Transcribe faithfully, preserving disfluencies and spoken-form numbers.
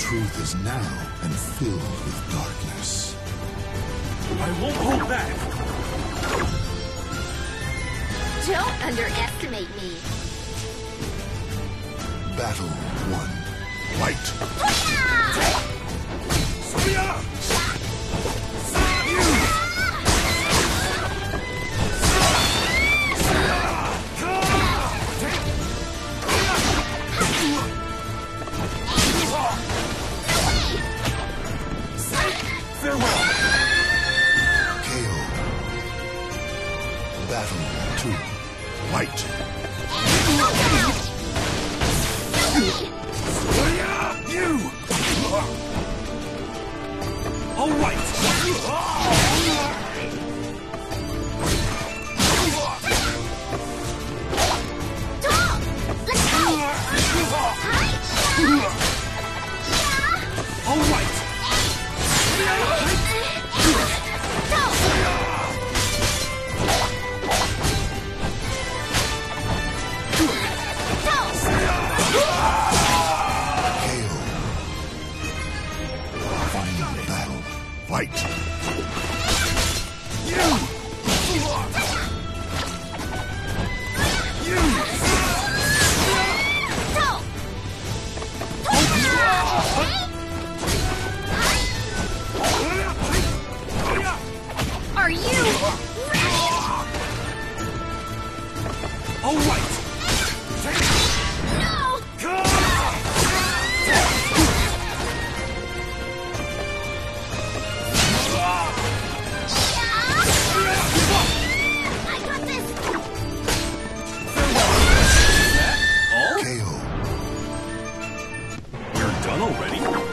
truth is narrow and filled with darkness. I won't hold back! Don't underestimate me. Battle one. Fight! Soya! Farewell! K O. Battle two. Fight! You! All right! All right! K O. Final battle. Fight! Are you ready? All right! No! I got this! All? K O. We're done already?